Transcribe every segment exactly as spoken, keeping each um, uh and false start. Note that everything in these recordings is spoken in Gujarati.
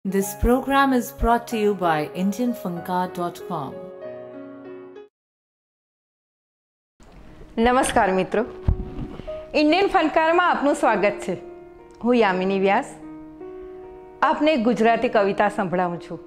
This program is brought to you by indian funkar dot com. નમસ્કાર મિત્રો, ઇન્ડિયન ફનકારમાં આપનું સ્વાગત છે. હું યામિની વ્યાસ આપને ગુજરાતી કવિતા સંભળાવું છું.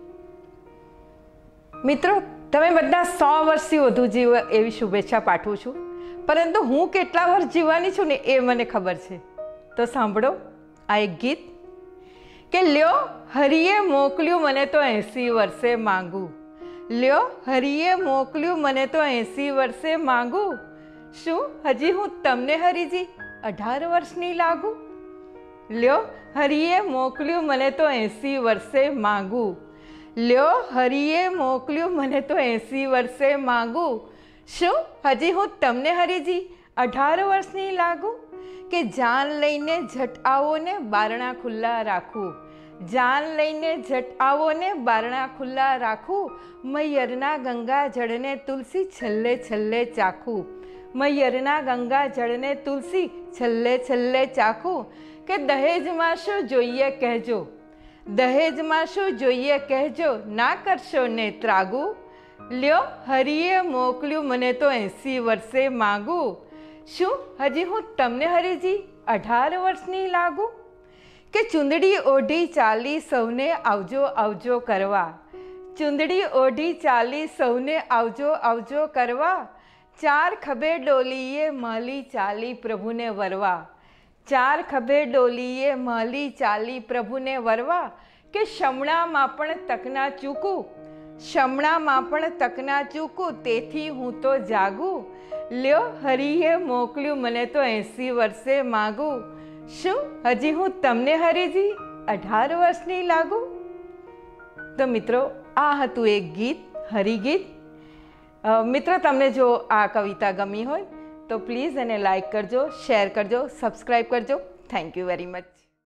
મિત્રો, તમે બધા સો વર્ષથી વધુ જીવો એવી શુભેચ્છા પાઠવું છું, પરંતુ હું કેટલા વર્ષ જીવવાની છું ને એ મને ખબર છે. તો સાંભળો આ એક ગીત કે લ્યો હરિએ મોકલ્યું મને તો એંસી વર્ષે માંગું, લ્યો હરિએ મોકલ્યું મને તો એંસી વર્ષે માંગું, શું હજી હું તમને હરીજી અઢાર વર્ષની લાગું? લ્યો હરિએ મોકલ્યું મને તો એંસી વર્ષે માંગું, લ્યો હરિએ મોકલ્યું મને તો એંસી વર્ષે માંગું, શું હજી હું તમને હરીજી અઢાર વર્ષની લાગું? કે જાન લઈને ઝટ આવો ને બારણા ખુલ્લા રાખું, જાન લઈને ઝટ આવો ને બારણા ખુલ્લા રાખું, મૈયરના ગંગા જળને તુલસી છલ્લે છલ્લે ચાખું, મૈયરના ગંગા જળને તુલસી છલ્લે છલ્લે ચાખું. કે દહેજમાં શું જોઈએ કહેજો, દહેજમાં શું જોઈએ કહેજો, ના કરશો ને ત્રાગું. લ્યો હરિએ મોકલ્યું મને તો એંસી વર્ષે માંગું, શું હજી હું તમને હરીજી અઢાર વર્ષની લાગું? કે ચૂંદડી ઓઢી ચાલી સૌને આવજો આવજો કરવા, ચૂંદડી ઓઢી ચાલી સૌને આવજો આવજો કરવા, ચાર ખભે ડોલીએ માલી ચાલી પ્રભુને વરવા, ચાર ખભે ડોલીએ માલી ચાલી પ્રભુને વરવા. કે શમણામાં પણ તકના ચૂકું, શમણામાં પણ તકના ચૂકું, તેથી હું તો જાગું. લ્યો હરિએ મોકલ્યું મને તો એંસી વર્ષે માગું, શું હજી હું તમને હરીજી અઢાર વર્ષની લાગું? તો મિત્રો, આ હતું એક ગીત, હરિગીત. મિત્રો, તમને જો આ કવિતા ગમી હોય તો પ્લીઝ એને લાઈક કરજો, શેર કરજો, સબસ્ક્રાઈબ કરજો. Thank you very much.